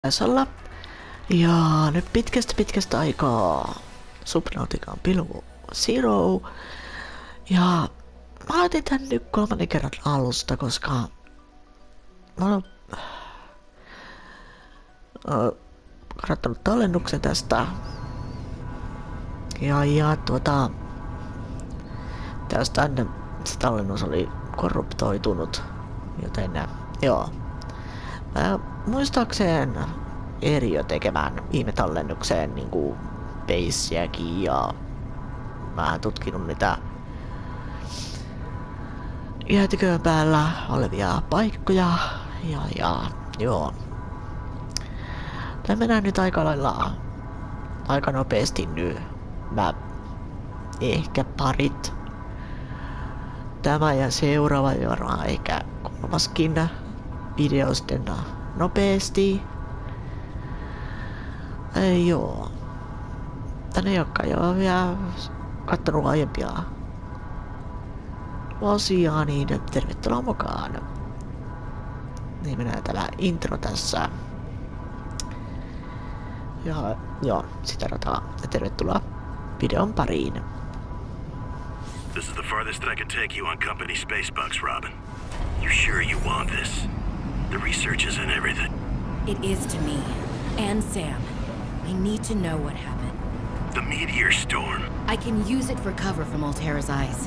olla. Ja nyt pitkästä aikaa Subnautican Below Zero. Ja mä laitin tän nyt 3. kerran alusta, koska mä oon katsonut tallennuksen tästä. Ja tästä se tallennus oli korruptoitunut, joten joo. Mä muistaakseen Erio tekemään viime tallennukseen niinku beissiäkin ja mä oon tutkinut niitä jäätiköön päällä olevia paikkoja ja joo. Tää mennään nyt aika nopeasti nyt. Mä ehkä parit. Tämä ja seuraava varmaan ehkä 3. video sitten nopeasti. Ei joo. Tänne jotka jo vielä kattonut aiempia osia, niin tervetuloa mukaan. Niin menee täällä intro tässä. Ja joo, sitä rataa. Ja tervetuloa videon pariin. This is the farthest I can take you on company space bucks, Robin. You sure you want this? The research is in everything. It is to me. And Sam. I need to know what happened. The meteor storm. I can use it for cover from Altera's eyes.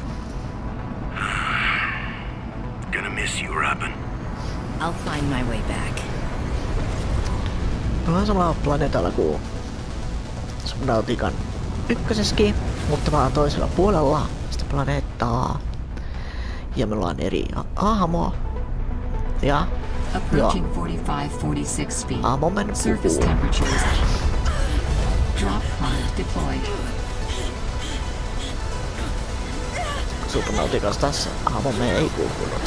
Gonna miss you, Robin. I'll find my way back. Ollaan samalla planeetalla kuin Subnautican ykkösessäkin, mutta vaan toisella puolella sitä planeettaa. Ja me ollaan eri hahmo. Ja Approaching 45-46 feet. hahmomen Surface puhuu. temperatures. Drop pod deployed. Subnauticassa tässä hahmomme ei puhunut.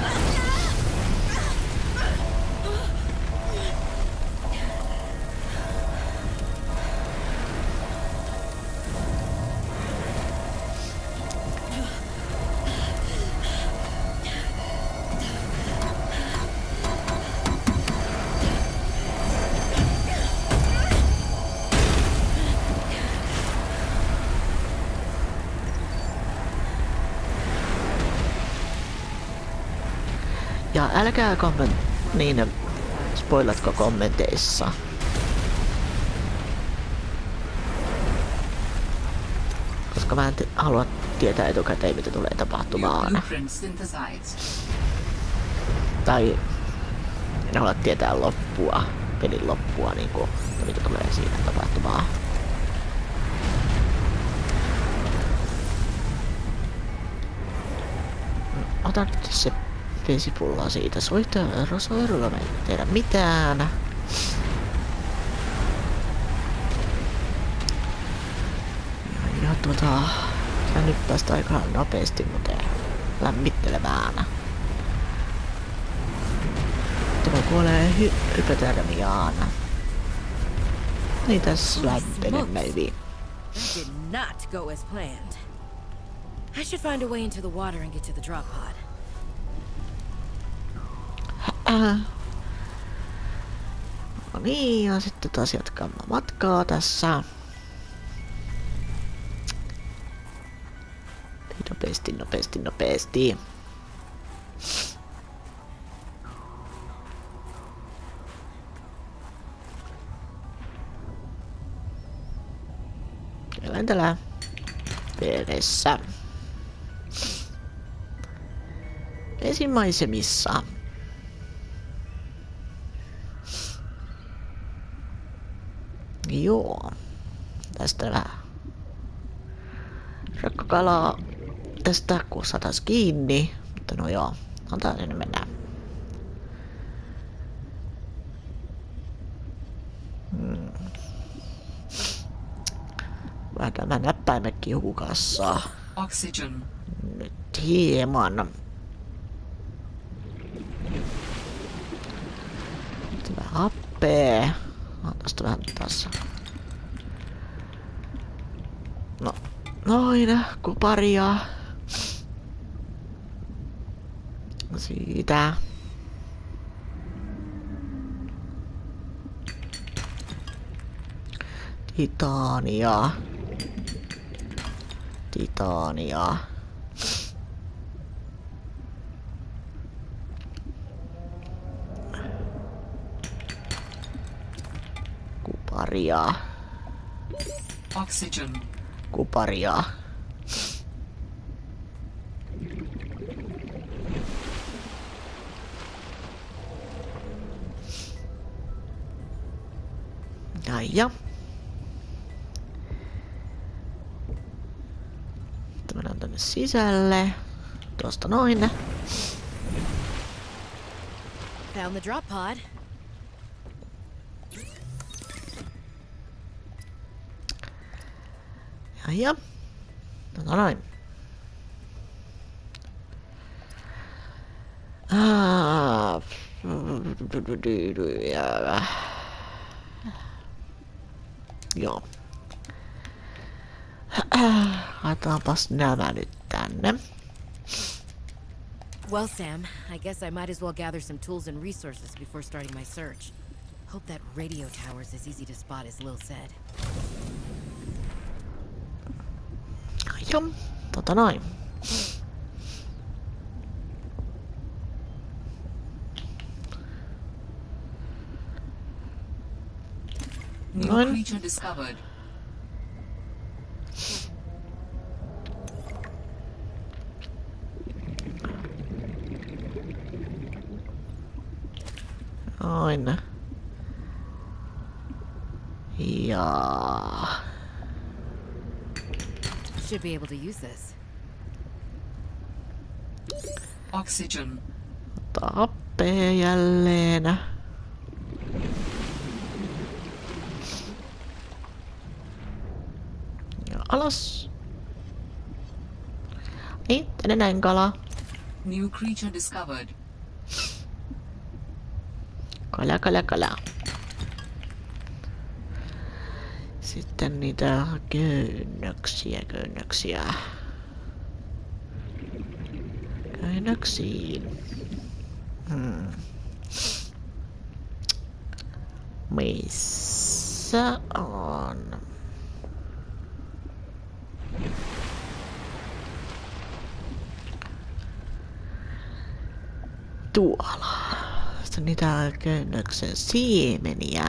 Ja älkää spoilatko kommenteissa. Koska mä en halua tietää etukäteen mitä tulee tapahtumaan. Blueprint synthesized. Tai en halua tietää pelin loppua niinku, mitä tulee siinä tapahtumaan. Otan nyt se vesipullaa siitä. Soirulla me ei tehdä mitään. Ja nyt päästä aika nopeasti muuten lämmittelemään. Tämä kuolee hypotermiaan. Niin tässä lämpenen maybe. That did not go as planned. I should find a way into the water and get to the drop pod. No niin, ja sitten taas jatkamme matkaa tässä. Nopeasti. Käydään täällä vedessä. Vesimaisemissa. Joo. Tästä vähän rakkakalaa tästä kun satais kiinni. Mutta no joo, antaa sinne mennä. Vähän tämä näppäimekin hukassa. Oxygen. Nyt hieman. Vähän happea. Tästä vähän tässä. No, noin, kuparia. Siitä. Titania. Titania. Kuparia. Oxygen. Kuparia. Ja. Mennään tänne sisälle. Tuosta noin. Found the drop pod. Ja. Noin. Joo. Laitetaanpas nämä nyt tänne. Well, Sam, I guess I might as well gather some tools and resources before starting my search. Hope that radio tower's as easy to spot as Lil said. Joo, noin. New Noin. creature discovered. Noin. Ja. Should be able to use this. Oxygen. Ottaa happea jälleen. Ja alas. Niin, tänne näin kala. New creature discovered. Kala. Sitten niitä köynnöksiä. Köynnöksiin. Missä on? Tuolla. Sitten niitä köynnöksen siemeniä.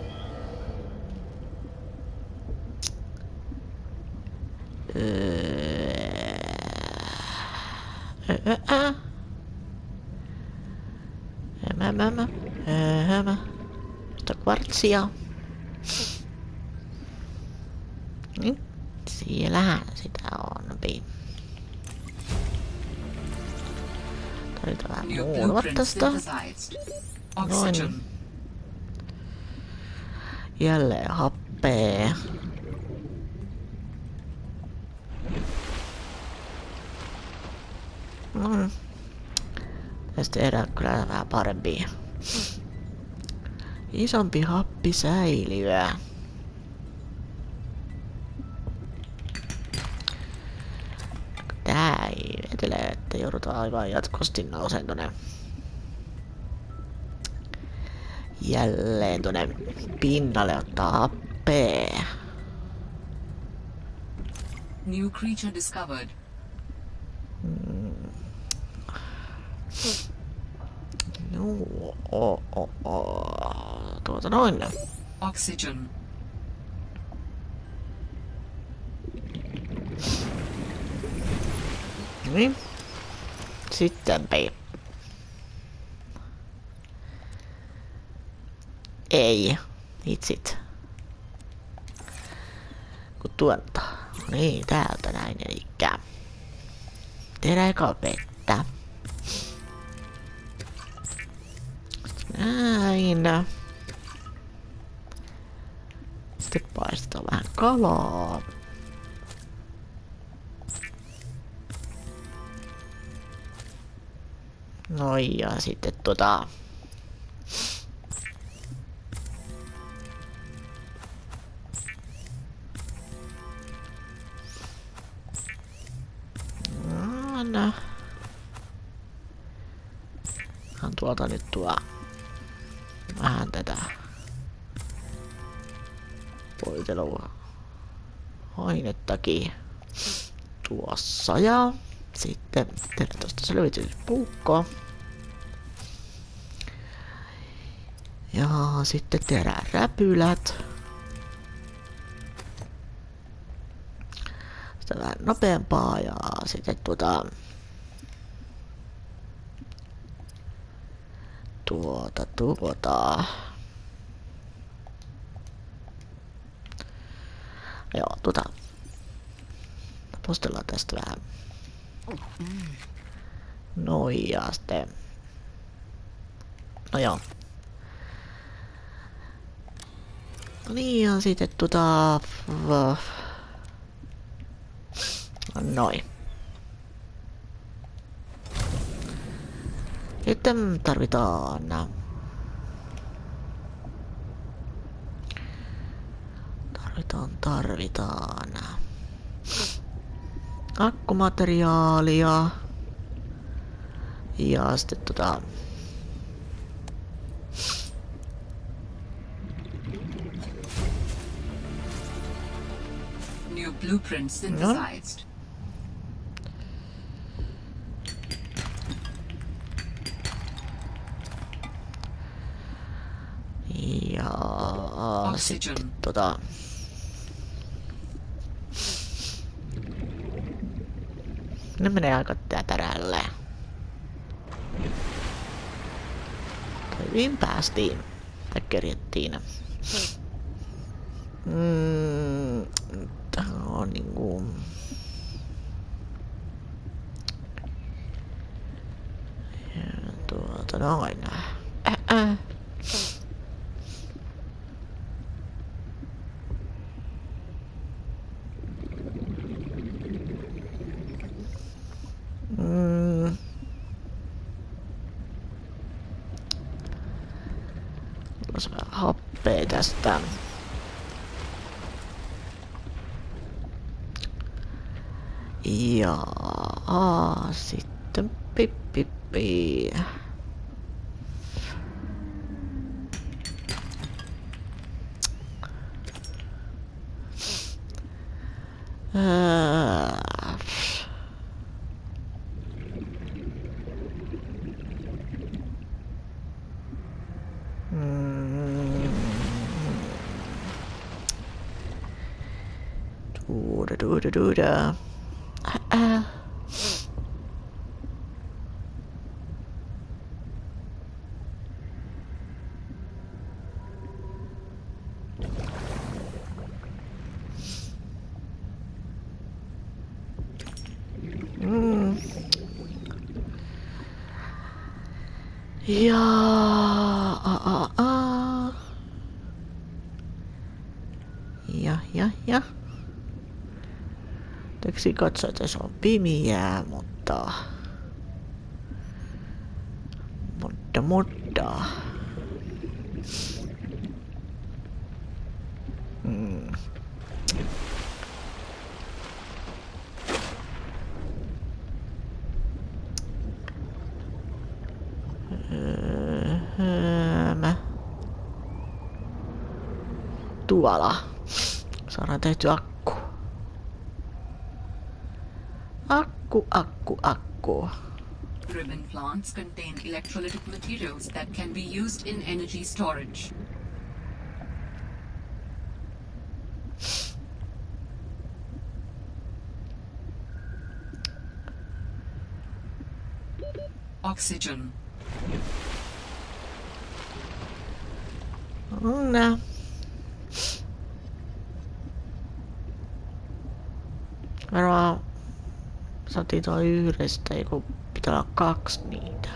Sitä kvartsia. Niin, siellähän sitä on. Tarvitaan vähän New muulua blueprint tästä. synthesized. Oxygen. Noin. Jälleen happea. Tästä tehdään kyllä vähän parempi. Isompi happisäiliö. Tää ei vetele, että joudutaan aivan jatkuvasti nouseen tonne. Jälleen tonne pinnalle ottaa happea. New creature discovered. Joo, tuota noin. Oxygen. Niin. Sittenpä. Ei. Itsit. Kun tuolta. Niin, täältä näin elikkä. Tehdään eka vettä. Näin. Sitten paistetaan vähän kalaa. Noin ja sitten Anna. Tuolta nyt vähän tätä voitelua ainettakin tuossa ja sitten tehdään tosta selvityspuukkoa. Ja sitten tehdään räpylät. Sitä vähän nopeampaa ja sitten joo, postellaan tästä vähän. Noin ja sitten. No joo. No niin ja sitten noin. Sitten tarvitaan akkumateriaalia ja sitten New blueprint synthesized. ja Oxygen. sitten ne menee aika tätärälle. Hyvin päästiin. Tai kerjettiin. Tää on niinku... noin. Tuossa vähän happea tästä. Ja sitten pippi. Duda. Ja ja. Teksti katsoo, että se on pimiää, mutta... Tuolla. Saadaan tehty akku. Akku. Ribbon plants contain electrolytic materials that can be used in energy storage. Oxygen. Nää. Varmaan saatiin tuo yhdestä, eiku pitää olla 2 niitä.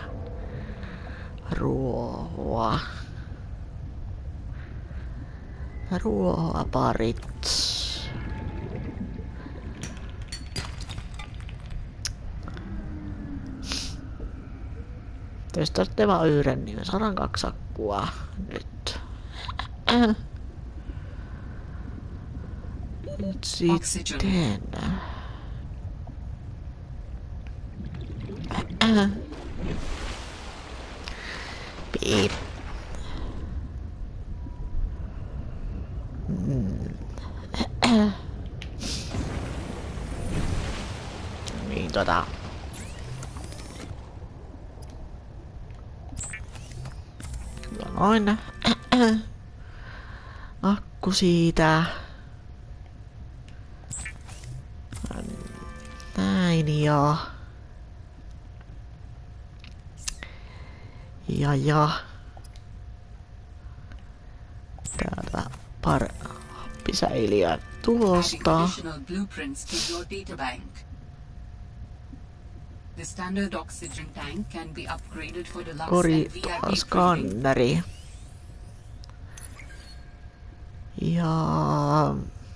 Ruohoa parit. Jos tarvitsee vaan yhden, niin saadaan 2 akkua nyt. Nyt sitten. Piip. Niin noin. Akku siitä. Näin ja... Ja... Täältä happisäiliö tulosta. Additional blueprints to your databank. The standard oxygen tank can be upgraded for the Lux and VIP breathing. Skanneri. Ja...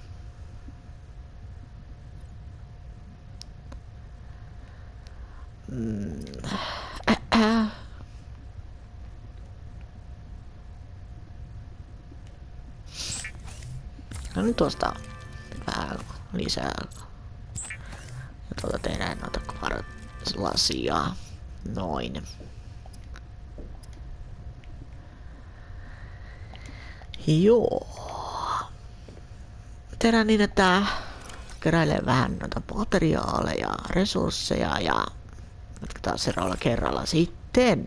No nyt tuosta vähän lisää. Ja tuolta tehdään noita kvartslasia. Noin. Joo. Tehdään niin, että keräilee vähän noita materiaaleja, resursseja ja jatketaan seuraavalla kerralla sitten.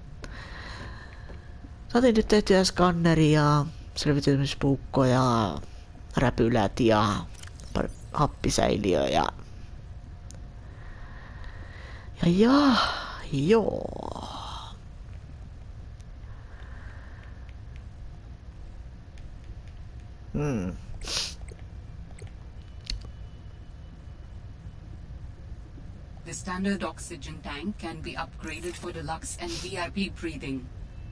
Saatiin nyt tehtyä skanneria, selviytymispuukkoja, räpylät ja happisäiliö ja joo. The standard oxygen tank can be upgraded for the Lux and VIP breathing.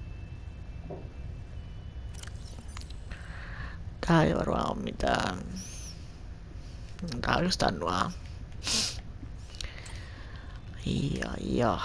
Tää ei varmaan ole mitään. Tää on just nuo. Ja.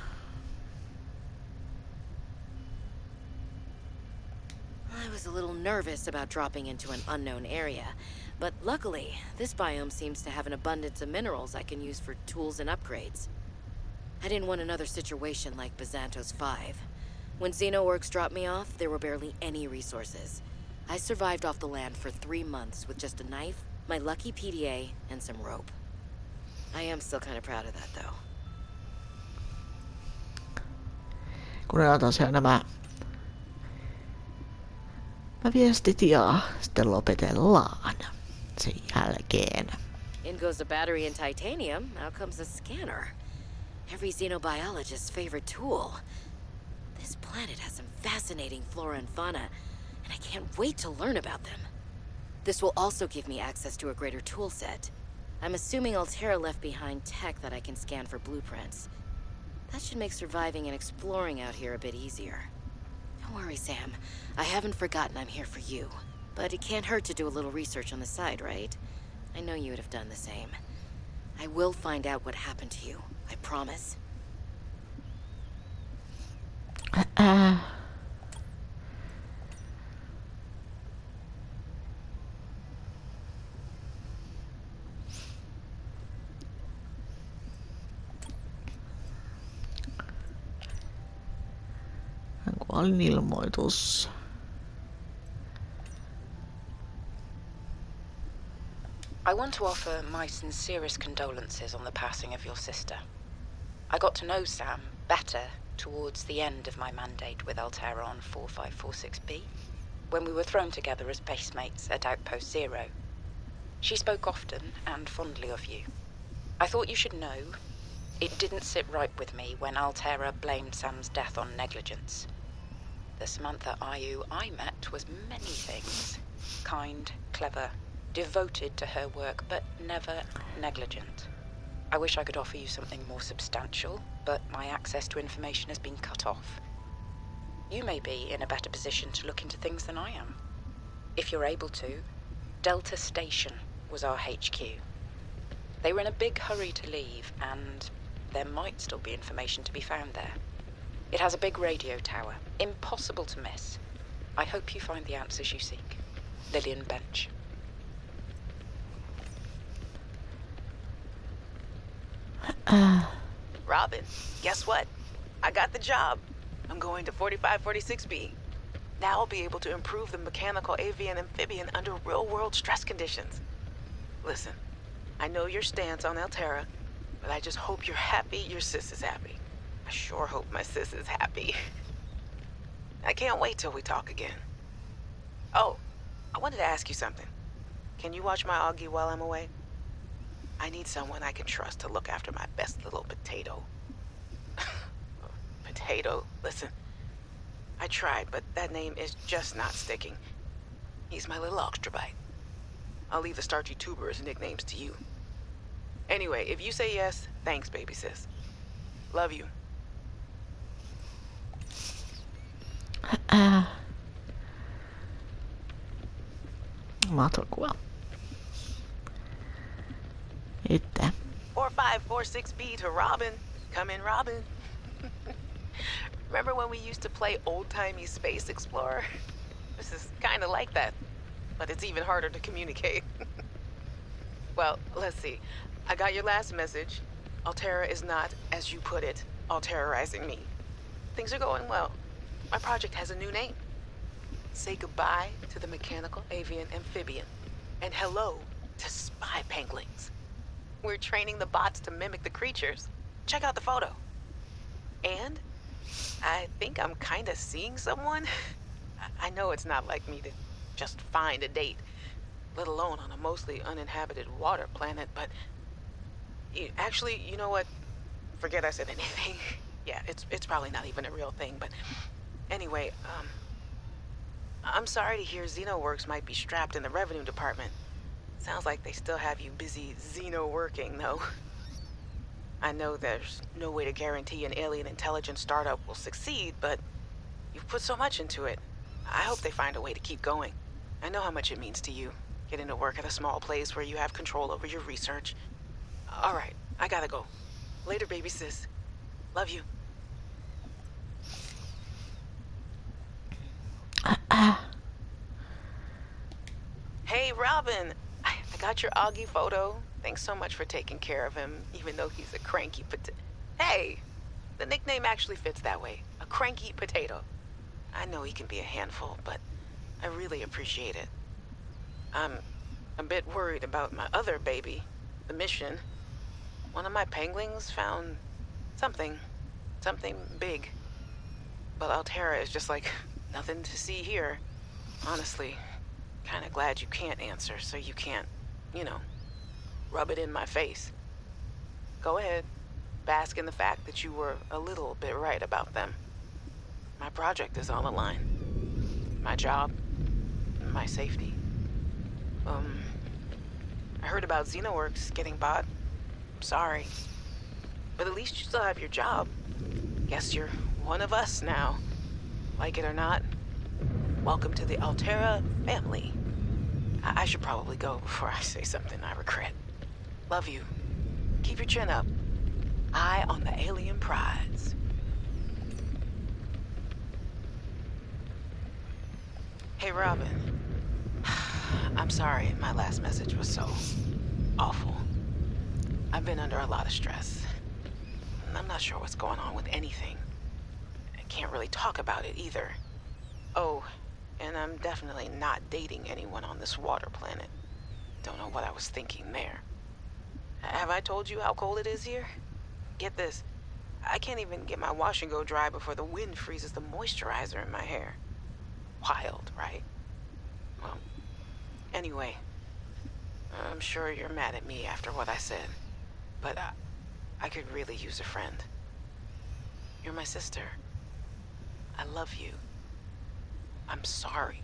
I was a little nervous about dropping into an unknown area, but luckily, this biome seems to have an abundance of minerals I can use for tools and upgrades. I didn't want another situation like Byzantos 5. When Xenoworks dropped me off, there were barely any resources. I survived off the land for 3 months with just a knife, my lucky PDA, and some rope. I am still kind of proud of that, though. Kuunnellaan tosiaan nämä viestit ja sitten lopetellaan sen jälkeen. In goes the battery and titanium, out comes a scanner. Every xenobiologist's favorite tool. This planet has some fascinating flora and fauna, and I can't wait to learn about them. This will also give me access to a greater tool set. I'm assuming Alterra left behind tech that I can scan for blueprints. That should make surviving and exploring out here a bit easier. Don't worry, Sam. I haven't forgotten I'm here for you. But it can't hurt to do a little research on the side, right? I know you would have done the same. I will find out what happened to you. I promise. Kuolin ilmoitus. I want to offer my sincerest condolences on the passing of your sister. I got to know Sam better towards the end of my mandate with Alterra on 4546B, when we were thrown together as basemates at Outpost Zero. She spoke often and fondly of you. I thought you should know, it didn't sit right with me when Alterra blamed Sam's death on negligence. The Samantha Ayu I met was many things. Kind, clever, devoted to her work, but never negligent. I wish I could offer you something more substantial, but my access to information has been cut off. You may be in a better position to look into things than I am. If you're able to, Delta Station was our HQ. They were in a big hurry to leave, and there might still be information to be found there. It has a big radio tower, impossible to miss. I hope you find the answers you seek. Lillian Bench. Robin, guess what? I got the job. I'm going to 4546B. Now I'll be able to improve the mechanical avian amphibian under real-world stress conditions. Listen, I know your stance on Alterra, but I just hope you're happy your sis is happy. I sure hope my sis is happy. I can't wait till we talk again. Oh, I wanted to ask you something. Can you watch my Augie while I'm away? I need someone I can trust to look after my best little potato. Potato, listen. I tried, but that name is just not sticking. He's my little Oxtrabite. I'll leave the starchy tubers nicknames to you. Anyway, if you say yes, thanks, baby sis. Love you. Matokua. Itse. 4546B to Robin. Come in, Robin. Remember when we used to play old-timey Space Explorer? This is kind of like that, but it's even harder to communicate. Well, let's see. I got your last message. Alterra is not, as you put it, Alterrorizing me. Things are going well. My project has a new name. Say goodbye to the mechanical avian amphibian, and hello to spy penguins. We're training the bots to mimic the creatures. Check out the photo. And I think I'm kind of seeing someone. I know it's not like me to just find a date, let alone on a mostly uninhabited water planet, but actually, you know what? Forget I said anything. Yeah, it's probably not even a real thing, but anyway, I'm sorry to hear Xenoworks might be strapped in the revenue department. Sounds like they still have you busy Xeno-working, though. I know there's no way to guarantee an alien intelligence startup will succeed, but you've put so much into it. I hope they find a way to keep going. I know how much it means to you, getting to work at a small place where you have control over your research. All right, I gotta go. Later, baby sis. Love you. Hey, Robin. I got your Augie photo. Thanks so much for taking care of him, even though he's a cranky potato. Hey, the nickname actually fits that way. A cranky potato. I know he can be a handful, but I really appreciate it. I'm a bit worried about my other baby, the mission. One of my penguins found something big. But Alterra is just like nothing to see here. Honestly, kinda glad you can't answer, so you can't, rub it in my face. Go ahead, bask in the fact that you were a little bit right about them. My project is on the line. My job, my safety. I heard about Xenoworks getting bought. Sorry. But at least you still have your job. Guess you're one of us now. Like it or not, welcome to the Alterra family. I should probably go before I say something I regret. Love you. Keep your chin up. Eye on the alien prize. Hey, Robin. I'm sorry my last message was so awful. I've been under a lot of stress. I'm not sure what's going on with anything. I can't really talk about it either. Oh, and I'm definitely not dating anyone on this water planet. Don't know what I was thinking there. Have I told you how cold it is here? Get this. I can't even get my wash and go dry before the wind freezes the moisturizer in my hair. Wild, right? Well, anyway, I'm sure you're mad at me after what I said, but I could really use a friend. You're my sister. I love you. I'm sorry.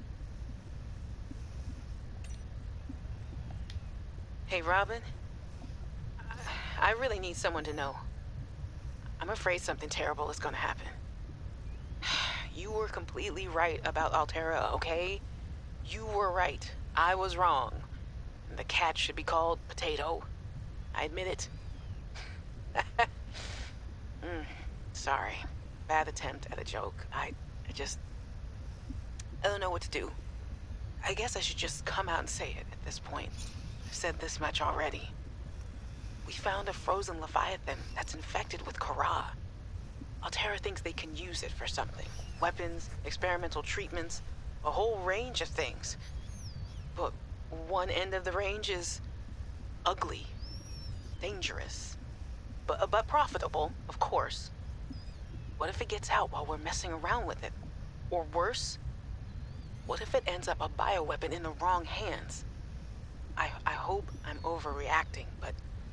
Hey, Robin. I really need someone to know. I'm afraid something terrible is gonna happen. You were completely right about Alterra, okay? You were right. I was wrong. The cat should be called Potato. I admit it. Sorry. Bad attempt at a joke. I don't know what to do. I guess I should just come out and say it at this point. I've said this much already. We found a frozen Leviathan that's infected with Kara. Alterra thinks they can use it for something. Weapons, experimental treatments, a whole range of things. But one end of the range is ugly, dangerous, but profitable, of course. What if it gets out while we're messing around with it? Or worse, what if it ends up a bioweapon in the wrong hands? I hope I'm overreacting, but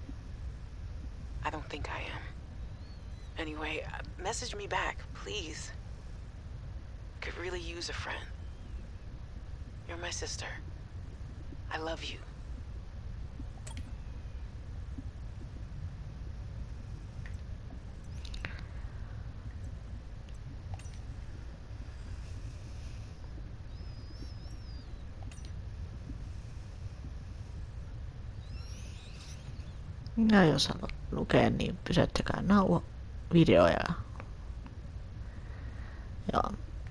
I don't think I am. Anyway, message me back, please. Could really use a friend. You're my sister. I love you. Ja jos haluat lukea, niin pysäyttäkää videoja. Joo.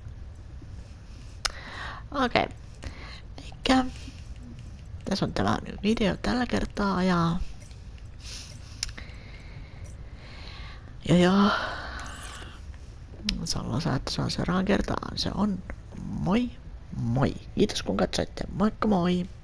Okei. Eikä. Tässä on tämä video tällä kertaa ja Sallosa, että se on seuraavan kertaan. Se on moi moi. Kiitos kun katsoitte. Moikka moi!